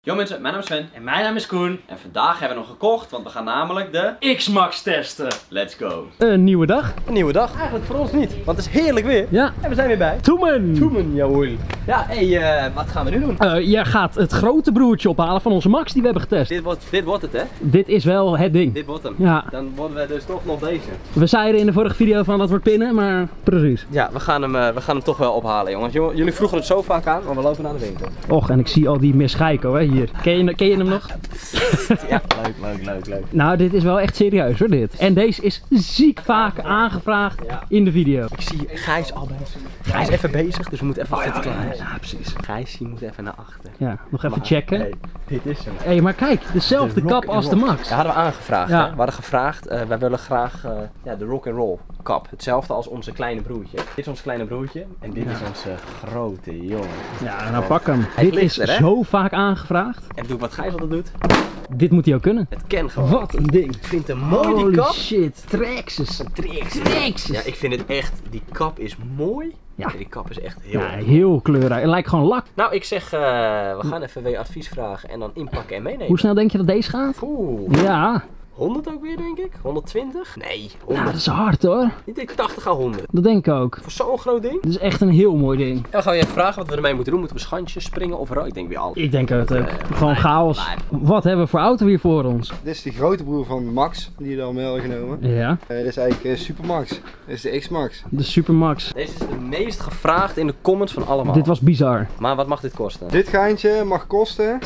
Yo mensen, mijn naam is Sven. En mijn naam is Koen. En vandaag hebben we hem gekocht, want we gaan namelijk de X-Max testen. Let's go. Een nieuwe dag. Een nieuwe dag. Eigenlijk voor ons niet, want het is heerlijk weer. Ja. En we zijn weer bij Toemen. jawohl. Ja, wat gaan we nu doen? Jij gaat het grote broertje ophalen van onze Max die we hebben getest. Dit wordt het, hè? Dit is wel het ding. Dit wordt hem. Ja. Dan worden we dus toch nog deze. We zeiden in de vorige video van dat wordt pinnen, maar precies. Ja, we gaan hem toch wel ophalen, jongens. Jullie vroegen het zo vaak aan, maar we lopen naar de winkel. Och, en ik zie al die Miss Geico, hè, hier. Ken je hem nog? Ja, leuk. Nou, dit is wel echt serieus hoor, dit. En deze is ziek vaak aangevraagd in de video. Ik zie Gijs al bezig. Gijs even bezig, dus we moeten even zitten klaar. Ja, precies. Gijs, je moet even naar achter. Ja, nog even checken. Hey, dit is hem. Hé, maar kijk, dezelfde kap als de Max. Ja, hadden we aangevraagd. Ja. Hè? We hadden gevraagd, wij willen graag de rock'n'roll kap. Hetzelfde als onze kleine broertje. Dit is ons kleine broertje en dit is onze grote jongen. Ja, nou pak hem. Hij Dit ligt is er, hè? zo vaak aangevraagd. En doe ik wat Gijs altijd doet. Dit moet hij ook kunnen. Het ken gewoon. Wat een ding. Ik vind hem mooi, die Holy kap. shit, Traxxas. Traxxas. Ja, ik vind het echt, die kap is mooi. Ja. Die kap is echt heel Ja, mooi. heel kleurrijk. Het lijkt gewoon lak. Nou, ik zeg, we gaan even weer advies vragen en dan inpakken en meenemen. Hoe snel denk je dat deze gaat? Oeh, Ja, 100 ook weer denk ik? 120? Nee, ja 100. dat is hard hoor. Ik denk 80 à 100. Dat denk ik ook. Voor zo'n groot ding. Dit is echt een heel mooi ding. En dan gaan we je even vragen wat we ermee moeten doen. Moeten we schandjes, springen of ik denk weer al. Ik denk het ook. Gewoon chaos. Wat hebben we voor auto hier voor ons? Dit is de grote broer van Max, die jullie al mee hadden genomen. Ja, Dit is eigenlijk Supermax. Dit is de X-Max. de Supermax. Deze is de meest gevraagd in de comments van allemaal. Dit was bizar. Maar wat mag dit kosten? Dit geintje mag kosten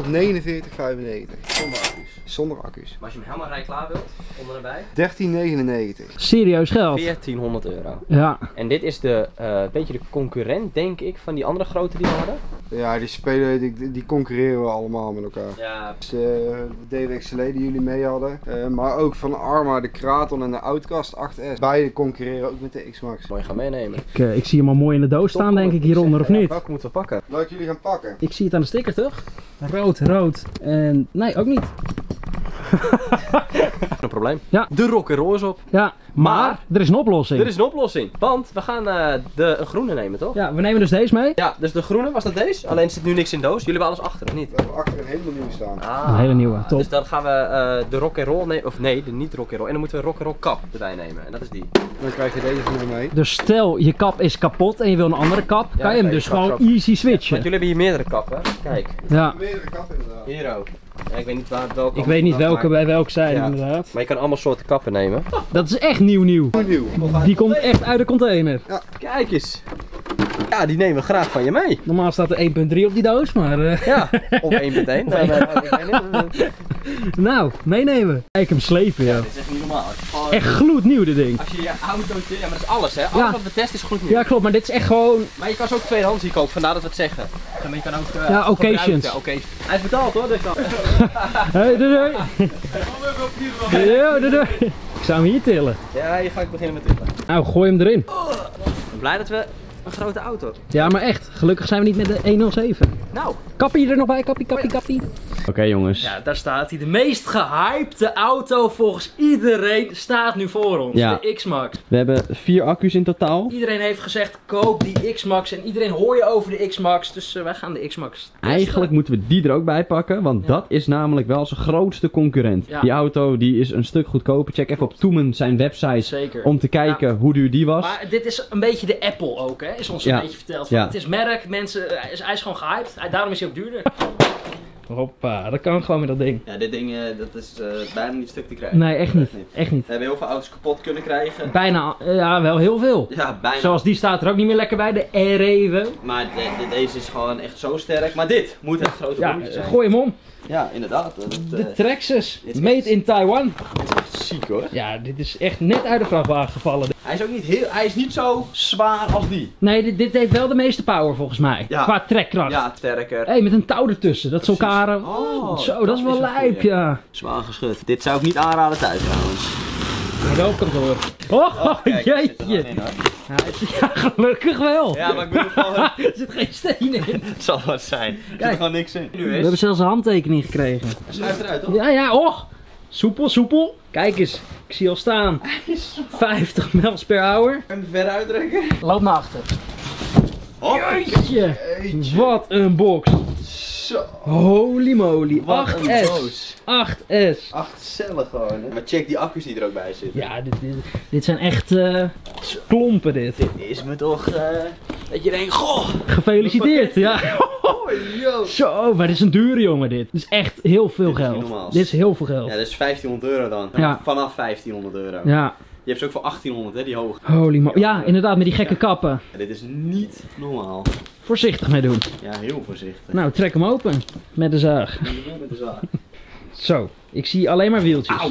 1249,95. Zonder accu's. Zonder accu's. Maar als je hem helemaal rij klaar wilt, onder erbij. 13,99. Serieus geld. 1400 euro. Ja. En dit is de, beetje de concurrent, denk ik, van die andere grote die we hadden. Ja, die spelen, die concurreren we allemaal met elkaar. Ja. Dus de DWXL die jullie mee hadden. Maar ook van Arma, de Kraton en de Outcast 8S. Beide concurreren ook met de X-Max. Mooi gaan meenemen. Ik zie hem al mooi in de doos staan denk ik hieronder of niet? Welke moeten we pakken? Welke jullie gaan pakken? Ik zie het aan de sticker toch? Rood. En nee, ook niet. Een probleem. Ja. De rock'n'roll is op. Ja, maar er is een oplossing. Er is een oplossing. Want we gaan een groene nemen, toch? Ja, we nemen dus deze mee. Ja, dus de groene was dat deze. Alleen zit nu niks in doos. Jullie hebben alles achter, of niet? We hebben achter een helemaal nieuw staan. Ah, Een hele nieuwe, top. Dus dan gaan we de rock'n'roll nemen. Of nee, de niet rock'n'roll. En dan moeten we een rock'n'roll kap erbij nemen. En dat is die. Dan krijg je deze groene mee. Dus stel je kap is kapot en je wil een andere kap, Ja, kan je hem kan je dus kap gewoon erop. easy Want switchen. jullie hebben hier meerdere kappen. Kijk. Ja, Meerdere kappen inderdaad. Hier ook. Ja, ik weet niet welke. ik weet niet welke bij welk zijn Ja. inderdaad. Maar je kan allemaal soorten kappen nemen. Dat is echt nieuw. Nieuw. Die komt echt uit de container. Kijk eens. Ja, die nemen we graag van je mee. Normaal staat er 1.3 op die doos, maar Ja, of 1.1. nou, meenemen. Kijk hem slepen, joh. Dit is echt niet normaal. Echt gloednieuw dit ding. Als je je autootje, ja maar dat is alles hè. Alles Ja. wat we testen is goed nieuw. Ja, klopt, maar dit is echt gewoon... Maar je kan ze ook tweedehands hier kopen, vandaar dat we het zeggen. Ja, maar je kan ook Ja, occasions. gebruiken. Oké. Hij is betaald hoor, dus dan. Hey, doei. Yo, doei. Ik zou hem hier tillen. Ja, hier ga ik beginnen met tillen. Nou, gooi hem erin. Ik ben blij dat we een grote auto. Ja, maar echt. Gelukkig zijn we niet met de 107. Nou. Kappie er nog bij, kappie. Oké jongens. Ja, daar staat hij. De meest gehypte auto volgens iedereen staat nu voor ons. Ja. De X-Max. We hebben 4 accu's in totaal. Iedereen heeft gezegd, koop die X-Max. En iedereen hoor je over de X-Max. Dus wij gaan de X-Max testen. Eigenlijk moeten we die er ook bij pakken, want dat is namelijk wel zijn grootste concurrent. Ja. Die auto die is een stuk goedkoper. Check even op Toemen zijn website Zeker. om te kijken hoe duur die was. Maar dit is een beetje de Apple ook, hè? Is ons Ja. een beetje verteld. Van, Ja. Het is merk, mensen, hij is gewoon gehyped. Daarom is hij ook duurder. Hoppa, dat kan gewoon met dat ding. Ja, dit ding dat is bijna niet stuk te krijgen. Nee, echt niet. Echt niet. We hebben heel veel auto's kapot kunnen krijgen. Bijna, ja, wel heel veel. Ja, bijna. Zoals die staat er ook niet meer lekker bij, de R-Even. Maar deze is gewoon echt zo sterk. Maar dit moet het grote Ja, broertje zijn. gooi hem om. Ja, inderdaad. De Traxxas, dit is made echt- in Taiwan. echt ziek hoor. Ja, dit is echt net uit de vrachtwagen gevallen. Hij is ook niet hij is niet zo zwaar als die. Nee, dit heeft wel de meeste power volgens mij. Ja. Qua trekkracht. Ja, sterker. Hé, met een touw ertussen, dat ze elkaar... Oh, zo, dat is wel een lijp, goeie. ja. Zwaar geschud. Dit zou ik niet aanraden thuis trouwens. Kantoor. Oh, Kijk, er zit er jeetje. nog in, hoor. Ja, gelukkig wel. Ja, maar ik bedoel gewoon, Er zit geen steen in. het zal wat zijn. Er zit Kijk. gewoon niks in. Nu We is. hebben zelfs een handtekening gekregen. Schuift eruit toch? Ja, och. Soepel. Kijk eens, ik zie al staan. 50 miles per hour. Even verder uitdrukken. Loop naar achter. Oh, Jeetje. Wat een box. Zo. Holy moly. Wat een 8S. doos. 8S. 8 cellen gewoon, hè. Maar check die accu's die er ook bij zitten. Ja, dit zijn echt klompen dit. Dit is me toch, dat je denkt, goh. Gefeliciteerd, ja. Oh, yo. Zo, maar dit is een dure jongen dit. Dit is echt heel veel Dit is niet geld. normaal. Dit is heel veel geld. Ja, dat is 1500 euro dan. Ja. Vanaf 1500 euro. Ja. Je hebt ze ook voor 1800, hè, die hoge. Holy moly. Ja, inderdaad, met die gekke kappen. Ja, dit is niet normaal. Voorzichtig mee doen. Ja, heel voorzichtig. Nou, trek hem open. Met de zaag. Met de zaag. Zo, ik zie alleen maar wieltjes. Auw.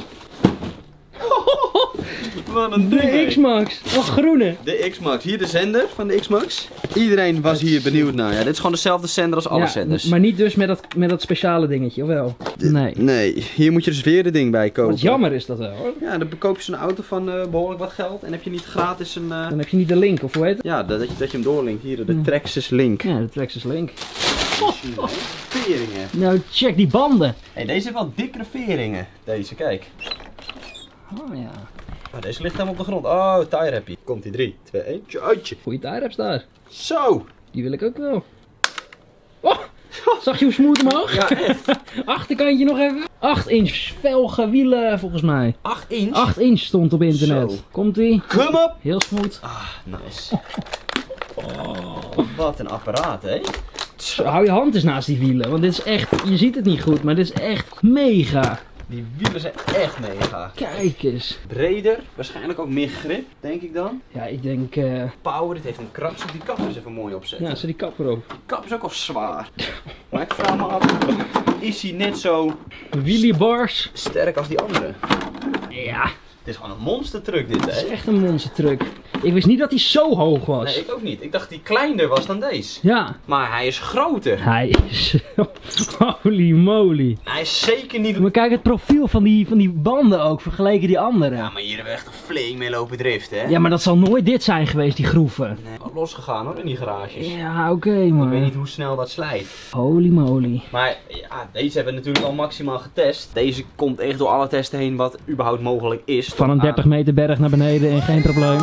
Wat een ding, De hè. X-Max. Oh, groene. De X-Max. Hier de zender van de X-Max. Iedereen was hier benieuwd naar. Ja, dit is gewoon dezelfde zender als alle zenders. Maar niet dus met dat speciale dingetje, of wel? Nee. Nee, hier moet je dus weer de ding bij kopen. Wat jammer is dat wel, hoor. Ja, dan koop je zo'n auto van behoorlijk wat geld en heb je niet gratis een... Dan heb je niet de link, of hoe heet het? Ja, dat je hem doorlinkt. Hier, de Traxxas Link. Ja, de Traxxas Link. Veringen. Nou, check die banden. Hey, deze heeft wel dikkere veringen. Deze, kijk. Oh ja. Oh, deze ligt helemaal op de grond. Oh, tie happy. Komt die 3, 2, 1. Uitje. Goeie tie-wraps daar. Zo. Die wil ik ook wel. Oh! Zag je hoe smooth omhoog? Ja, echt. Achterkantje nog even. 8 inch velgen wielen volgens mij. 8 inch. 8 inch stond op internet. Zo. Komt-ie? Kom op. Heel smooth. Ah, nice. Oh, wat een apparaat, hè? Zo, hou je hand eens naast die wielen. Want dit is echt, je ziet het niet goed, maar dit is echt mega. Die wielen zijn echt mega. Kijk eens. Breder, waarschijnlijk ook meer grip, denk ik dan. Ja, ik denk, Power, dit heeft een krats op die kap eens even mooi opzetten. ja, zet die kap erop. Die kap is ook al zwaar. Maar ik vraag me af, is hij net zo Wheelie bars. sterk als die andere? Ja, Het is gewoon een monstertruck dit, het is hè? echt een monstertruck. Ik wist niet dat hij zo hoog was. Nee, ik ook niet. Ik dacht dat hij kleiner was dan deze. Ja, Maar hij is groter. hij is... Holy moly. Hij is zeker niet... Maar kijk het profiel van die banden ook, vergeleken die andere. Ja, maar hier hebben we echt een flink mee lopen driften, hè? Ja, maar dat zal nooit dit zijn geweest, die groeven. Nee, wat losgegaan hoor, in die garages. Ja, oké, Ik weet man. niet hoe snel dat slijt. Holy moly. Maar ja, deze hebben we natuurlijk al maximaal getest. Deze komt echt door alle testen heen wat überhaupt mogelijk is. Van een 30 meter berg naar beneden en geen probleem.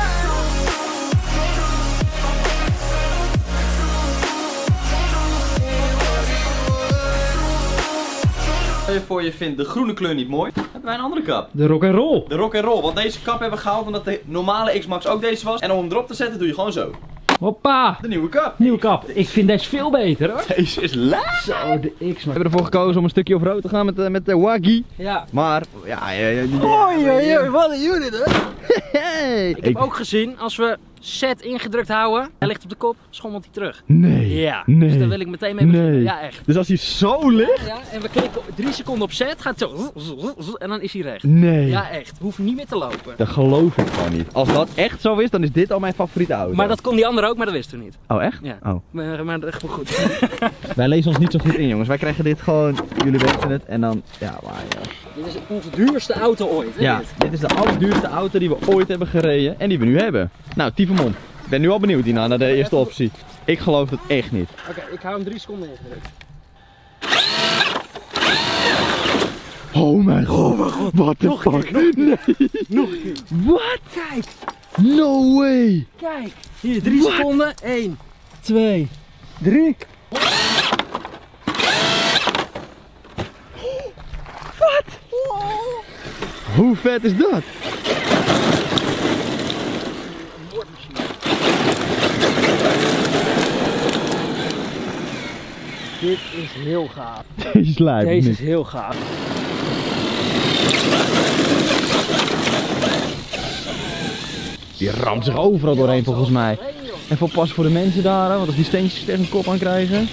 Voor je vindt de groene kleur niet mooi, hebben wij een andere kap. De rock and roll. De rock and roll, want deze kap hebben we gehaald omdat de normale X-Max ook deze was. En om hem erop te zetten doe je gewoon zo. Hoppa. De nieuwe kap. Nieuwe kap. Ik vind deze veel beter, hoor. Deze is laag. Zo, de X-Max. We hebben ervoor gekozen om een stukje off-road te gaan met de Waggy. Ja. Maar, ja... Oei, wat een unit, hè? Hey. Ik heb ook gezien, als we set ingedrukt houden, hij ligt op de kop, schommelt hij terug. Nee. Ja, Nee. dus daar wil ik meteen mee beginnen. Nee. Ja, echt. Dus als hij zo ligt... Ja, en we klikken 3 seconden op set, gaat het zo, en dan is hij recht. Nee. Ja, echt. Hoeft niet meer te lopen. Dat geloof ik gewoon niet. Als dat echt zo is, dan is dit al mijn favoriete auto. Maar dat kon die andere ook, maar dat wisten we niet. Oh, echt? Ja. Oh. Maar dat is gewoon goed. Wij lezen ons niet zo goed in, jongens. Wij krijgen dit gewoon... Jullie weten het en dan... Ja, maar ja. Dit is onze duurste auto ooit, hè? Ja, dit? dit is de allerduurste auto die we ooit hebben gereden. En die we nu hebben. Nou, Typhemon. Ik ben nu al benieuwd, Dina, naar de eerste optie. Ik geloof het echt niet. Oké, ik hou hem 3 seconden ingedrukt. Oh mijn god. What the fuck? Nee. Nog een keer. What? Kijk, No way. kijk. Hier, 3 seconden. 1, 2, 3. Hoe vet is dat? Dit is heel gaaf. Deze lijf. Deze is heel gaaf. Die ramt zich overal doorheen volgens mij. Even oppassen voor de mensen daar, hè, want als die steentjes tegen hun kop aan krijgen.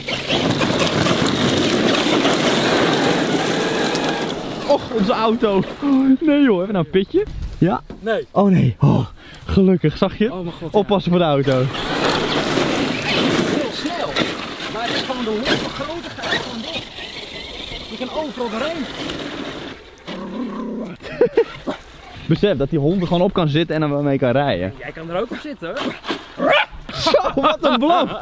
Och, onze auto. Nee joh, even nou een pitje. Ja. Nee. Oh nee. Oh, gelukkig, zag je? Oh mijn god. Ja. Oppassen voor de auto. Heel snel. Maar het is gewoon de hond van grote gaat gewoon dicht. Je kan overal doorheen. Besef dat die hond er gewoon op kan zitten en dan mee kan rijden. Jij kan er ook op zitten, hoor. Zo, wat een blok!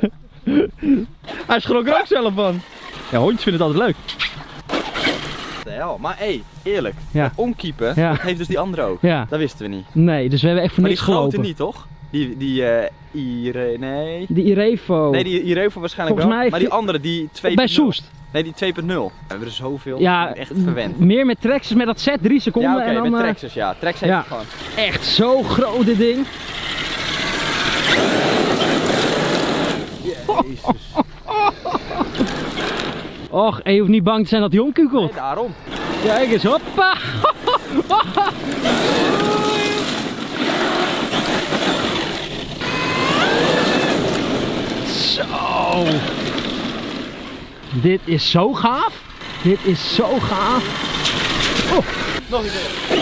Hij schrok er ook zelf van. Ja, hondjes vinden het altijd leuk. De hel. Maar hé, eerlijk. Ja. Omkiepen, Ja. dat heeft dus die andere ook. Ja. Dat wisten we niet. Nee, dus we hebben echt voor Maar die niks grote gelopen. niet, toch? Die nee. Die Irevo. Nee, die Irevo waarschijnlijk Volgens wel. mij Maar die andere, die 2.0. bij Soest. Nee, die 2.0. We hebben er zoveel. Ja, echt verwend. meer met Traxxas met dat set 3 seconden. Ja, oké, en dan, met Traxxas, ja. Traxxas heeft ja. het gewoon. Echt zo groot dit ding. Jezus. Och, en je hoeft niet bang te zijn dat hij omkukelt. Nee, daarom. Kijk eens, hoppa. Zo. Dit is zo gaaf. Dit is zo gaaf. Oh. Nog eens even.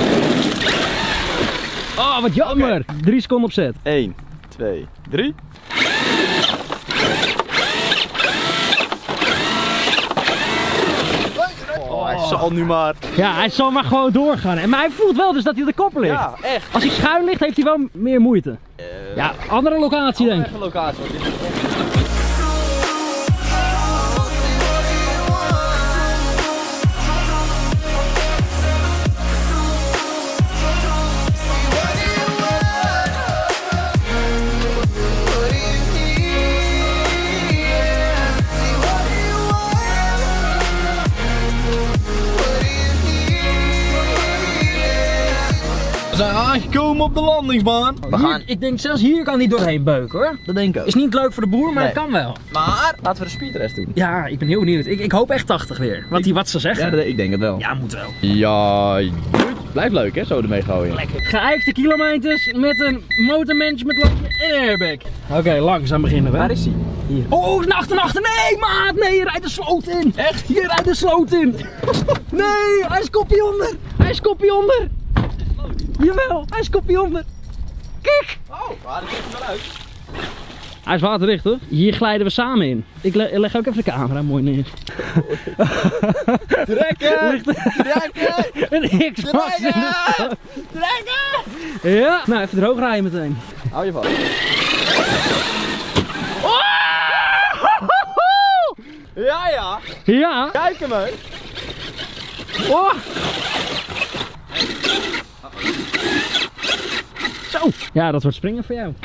Oh, wat jammer. 3 seconden op zet. 1, 2, 3. Oh, hij zal nu maar. Ja, hij zal maar gewoon doorgaan. Maar hij voelt wel dus dat hij op de kop ligt. Ja, echt. Als hij schuin ligt, heeft hij wel meer moeite. Ja, andere locatie denk ik. Eigen locatie. Want dit is echt... We zijn aangekomen op de landingsbaan. Hier, ik denk zelfs hier kan hij doorheen beuken hoor. Dat denk ik ook. Is niet leuk voor de boer, maar Nee. het kan wel. Maar laten we de speedrace doen. Ja, ik ben heel benieuwd. Ik hoop echt 80 weer. Wat ze zeggen. Ja, ik denk het wel. Ja, moet wel. Ja, blijft leuk hè, zo ermee gooien. Lekker. Geëikte kilometers met een motormanagementlampje en een airbag. Oké, langzaam beginnen we. Waar is hij? Hier. Oh, achter. Nee, maat. Nee, je rijdt de sloot in. Echt? Je rijdt de sloot in. Nee, hij is kopje onder. Hij is kopje onder. Jawel, hij is kopje onder. Kijk. Oh, maar dat komt er wel uit. Hij is waterdicht hoor. Hier glijden we samen in. Ik leg ook even de camera mooi neer. Trekken! Trekken! Een X-Max in de sloot. Trekken! Ja, nou even droog rijden meteen. Hou je vast. Ja, ja. Ja. Kijk hem uit. Oh. Zo. Ja, dat wordt springen voor jou.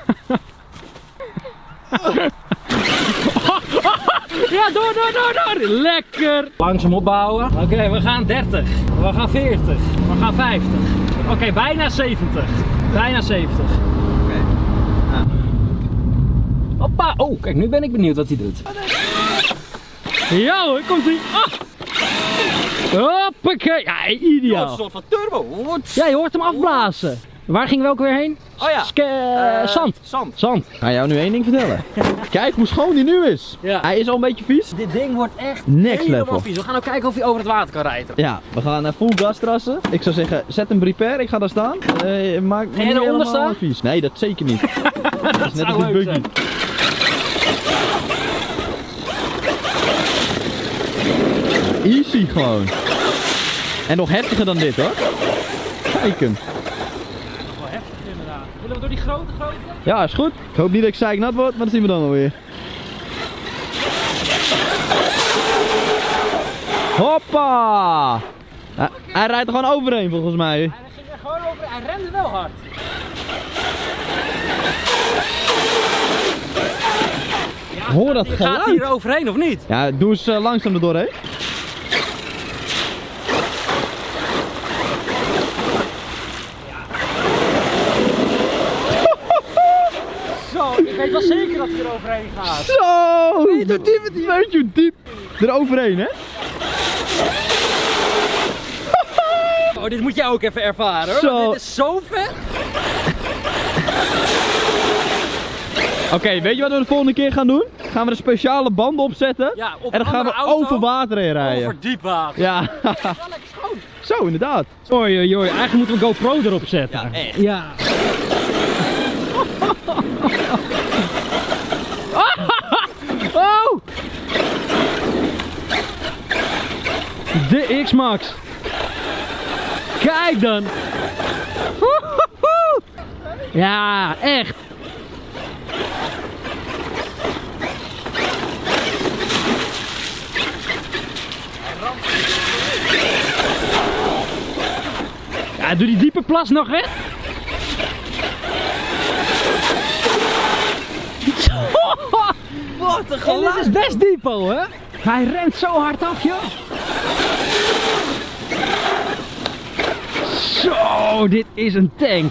Ja, door. Lekker. Langzaam opbouwen. Oké, we gaan 30. We gaan 40. We gaan 50. Oké, bijna 70. Bijna 70. Oké. Hoppa. Oh, kijk, nu ben ik benieuwd wat hij doet. Ja hoor, komt hij. Ah. Hoppakee. Ja, Een ideaal. soort van turbo. Ja, je hoort hem afblazen. Waar gingen we ook weer heen? Oh ja. Zand. Zand. Ik ga jou nu één ding vertellen. Kijk hoe schoon die nu is. Ja. Hij is al een beetje vies. Dit ding wordt echt Next helemaal level. vies. We gaan ook kijken of hij over het water kan rijden. Ja, we gaan full gas trassen. Ik zou zeggen, zet hem prepare. Ik ga daar staan. Maak me je niet eronder helemaal staan? vies. Nee, dat zeker niet. Dat is net als zou een leuk buggy. zijn. Easy gewoon. En nog heftiger dan dit hoor. Kijk hem. Wel heftig inderdaad. Willen we door die grote? Ja, is goed. Ik hoop niet dat ik zeiknat word, maar dat zien we dan alweer. Hoppa! Hij rijdt er gewoon overheen volgens mij. Hij ging er gewoon over. Hij rende wel hard. Ja, Hoor dat Gaat hij geluid? er overheen of niet? Ja, doe eens langzaam er doorheen. Zo, ik weet wel zeker dat hij er overheen gaat. Zo! Weet je hoe diep eroverheen, hè? Oh, dit moet jij ook even ervaren hoor. Zo. Want dit is zo vet. Oké, weet je wat we de volgende keer gaan doen? Gaan we er speciale banden opzetten. Ja, op en dan gaan we andere auto, over water heen rijden. Over diep water. Ja. Wel lekker schoon. Zo, inderdaad. Oei, eigenlijk moeten we GoPro erop zetten. Ja, echt. Ja. Oh! De X-Max. Kijk dan. Ja, echt. Ja, doe die diepe plas nog weg. Wat een En geluid. dit is best diep al, hè? Hij rent zo hard af, joh. Zo, dit is een tank.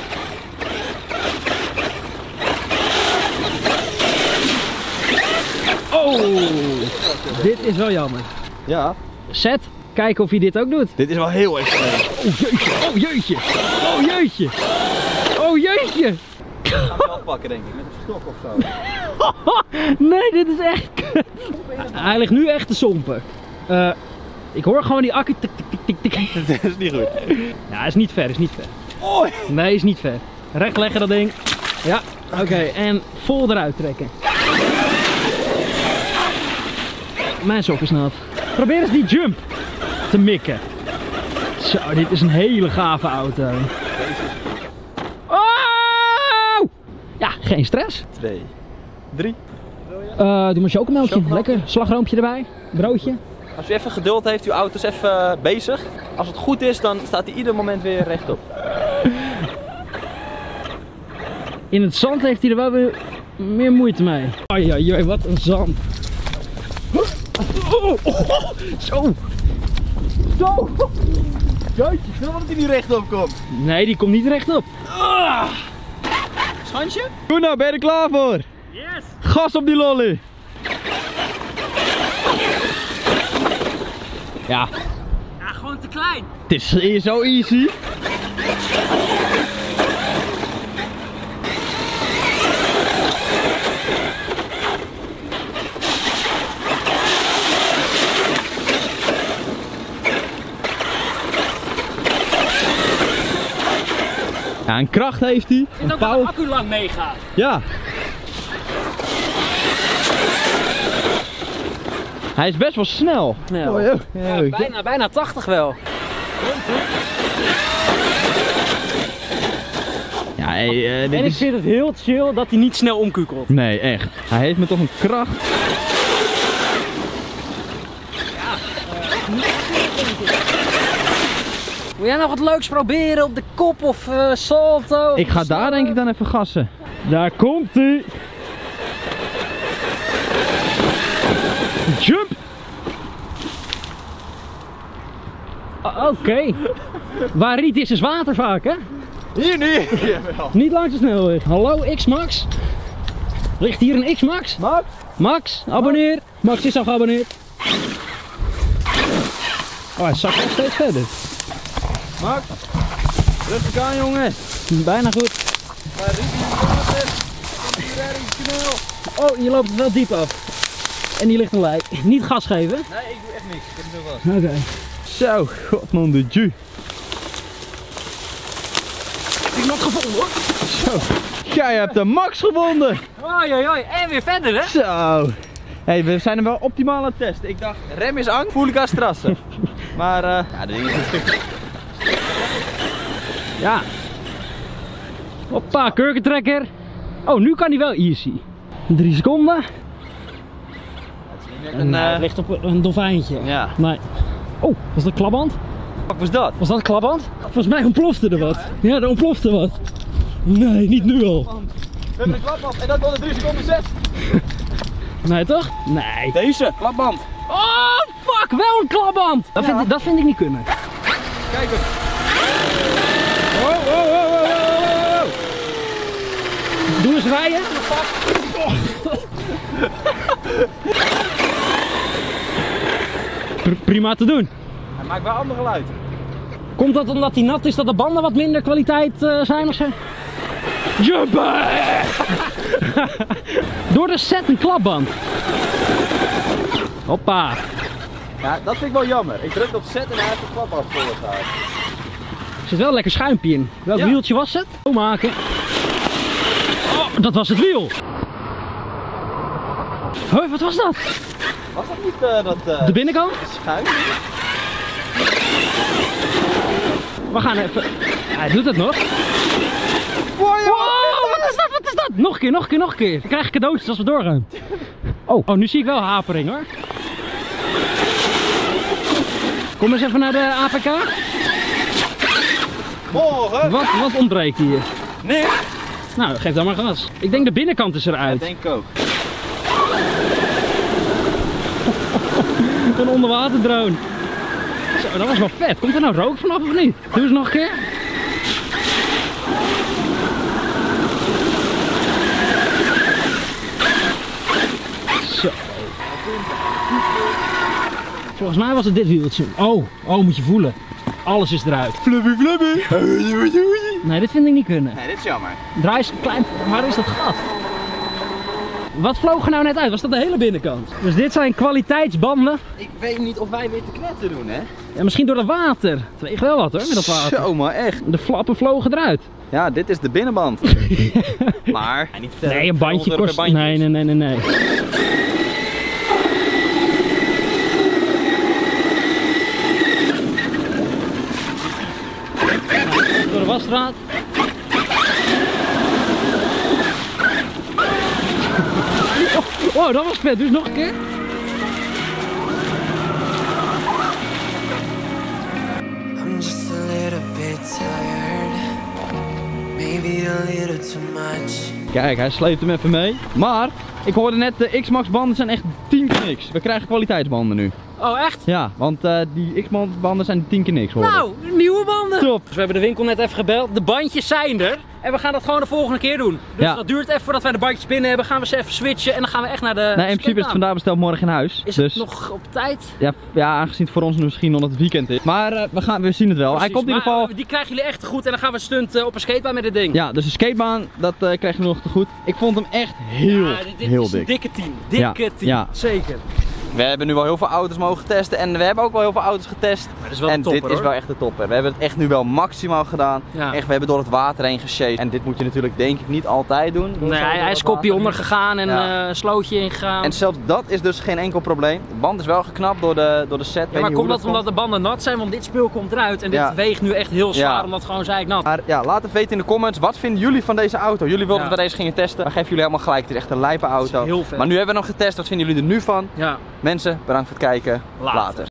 Oh, dit is wel jammer. Ja. Zet, kijken of hij dit ook doet. Dit is wel heel extreem. Oh jeetje, oh jeetje, oh jeetje, oh jeetje. Ik ga hem zelf pakken denk ik, met een stok of zo. Nee, dit is echt kut. Hij ligt nu echt te sompen. Ik hoor gewoon die accu tik tik tik tik tik. Dat is niet goed. Ja, is niet ver, is niet ver. Oei. Nee, is niet ver. Recht leggen dat ding. Ja, oké, en vol eruit trekken. Mijn sok is nat. Probeer eens die jump te mikken. Zo, dit is een hele gave auto. Oh! Ja, geen stress. 2, 3. Doe maar chocomelkje. Lekker. Slagroompje erbij. Broodje. Als u even geduld heeft, uw auto is even bezig. Als het goed is, dan staat hij ieder moment weer rechtop. In het zand heeft hij er wel weer meer moeite mee. Oei, wat een zand. Oh, zo. Zo! Jeetje, ik wil dat hij niet rechtop komt. Nee, die komt niet rechtop. Schansje? Goed nou, ben je er klaar voor? Yes. Gas op die lolly. Ja, Ja, gewoon te klein. het is hier zo easy. Ja, een kracht heeft hij. Ik vind ook dat de accu lang meegaat. Ja. Hij is best wel snel. Snel. Oh, ja. Ja, bijna 80 wel. Ja, hey, dit En ik is... vind het heel chill dat hij niet snel omkukelt. Nee, echt. Hij heeft me toch een kracht. Wil jij nog wat leuks proberen op de kop of salto? Ik ga daar denk ik dan even gassen. Daar komt hij. Jump! Oké. Waar riet is water vaak, hè? Hier nu! Jawel. Niet langs de snelweg. Hallo, X-Max. Ligt hier een X-Max? Max? Max, abonneer. Max is al geabonneerd. Oh, hij zakt nog steeds verder. Max? Rustig aan jongen. Bijna goed. Waar riep je water? Snel. Oh, je loopt het wel diep af. En hier ligt een lei. Niet gas geven. Nee, ik doe echt niks. Ik heb hem zo vast. Oké. Zo, god man de ju. Iemand gevonden hoor. Zo. Jij hebt de Max gevonden. Oei, en weer verder hè? Zo. Hey, we zijn hem wel optimaal aan het testen. Ik dacht, rem is ang, voel ik als trassen. Maar ja, dit is een stuk. Ja. Hoppa, kurkentrekker. Oh, nu kan hij wel easy. 3 seconden. Het ligt op een dolfijntje. Ja. Nee. Oh, was dat klapband? Wat was dat? Was dat klapband? Volgens mij ontplofte er wat. Ja, er ontplofte wat. Nee, niet nu al. We hebben een klapband en dat was een 3 seconden set. Nee, toch? Nee. Deze, klapband. Oh, fuck, wel een klapband. Dat vind ik niet kunnen. Kijk eens. Wow. Doe eens rijden. Prima te doen. Hij maakt wel ander geluid. Komt dat omdat hij nat is dat de banden wat minder kwaliteit zijn of zo? Jumpen! Door de set een klapband. Hoppa. Ja, dat vind ik wel jammer. Ik druk op set en hij heeft de klapband voor het houden. Er zit wel een lekker schuimpje in. Welk wieltje was het? Zo maken. Oh, dat was het wiel. Hoi, wat was dat? Was dat niet dat De binnenkant? schuim? We gaan even... Hij doet het nog. Wow, wat is dat? Wat is dat? Nog een keer. Dan krijg ik cadeautjes als we doorgaan. Oh, nu zie ik wel hapering hoor. Kom eens even naar de APK. Morgen! Wat ontbreekt hier? Nee! Nou, geef dan maar gas. Ik denk de binnenkant is eruit. Dat denk ik ook. onderwaterdrone. Zo, dat was wel vet. Komt er nou rook vanaf of niet? Doe eens nog een keer. Zo. Volgens mij was het dit wieltje. Oh, moet je voelen. Alles is eruit. Fluffy, fluffy. Nee, dit vind ik niet kunnen. Nee, dit is jammer. Draai eens klein. Waar is dat gat? Wat vloog er nou net uit? Was dat de hele binnenkant? Dus dit zijn kwaliteitsbanden. Ik weet niet of wij weer te knetten doen, hè? Ja, misschien door het water. Het weegt wel wat hoor, met dat water. Zo, maar echt. De flappen vlogen eruit. Ja, dit is de binnenband. Maar... Nee, een bandje kost... Nee. Door de wasstraat. Oh, dat was vet. Dus nog een keer. I'm just a little bit tired, maybe a little too much. Kijk, hij sleept hem even mee. Maar, ik hoorde net, de X-Max banden zijn echt 10 keer niks. We krijgen kwaliteitsbanden nu. Oh, echt? Ja, want die X-Max banden zijn 10 keer niks hoor. Nou, nieuwe banden. Top. Dus we hebben de winkel net even gebeld. De bandjes zijn er. En we gaan dat gewoon de volgende keer doen. Dus Ja. dat duurt even voordat wij de bandjes binnen hebben. Gaan we ze even switchen en dan gaan we echt naar de Nee, in principe is het skatebaan. vandaag besteld, morgen in huis. Is dus, het nog op tijd? ja, aangezien het voor ons misschien omdat het weekend is. Maar we zien het wel. Hij Precies, komt in ieder maar, geval... die krijgen jullie echt te goed en dan gaan we stunt op een skatebaan met dit ding. Ja, dus de skatebaan, dat krijgen we nog te goed. Ik vond hem echt heel, Ja, dit heel is een dik. dikke 10. Dikke 10. ja. Zeker. We hebben nu wel heel veel auto's mogen testen en we hebben ook wel heel veel auto's getest. Maar dit is wel En de topper, dit is hoor. wel echt de topper. We hebben het echt nu wel maximaal gedaan. Ja. Echt, we hebben door het water heen gesjeest. En dit moet je natuurlijk denk ik niet altijd doen. Nee, hij is kopje onder gegaan en Ja. slootje ingegaan. En zelfs dat is dus geen enkel probleem. De band is wel geknapt door de set. Ja, maar komt dat omdat de banden nat zijn? Want dit spul komt eruit en dit Ja. weegt nu echt heel zwaar Ja. omdat het gewoon zeiknat. Maar ja, laat het weten in de comments. Wat vinden jullie van deze auto? Jullie wilden Ja. dat we deze gingen testen. Maar geef jullie helemaal gelijk. Het is echt een lijpe auto. heel vet. Maar nu hebben we nog getest. Wat vinden jullie er nu van? Ja. Mensen, bedankt voor het kijken. Later.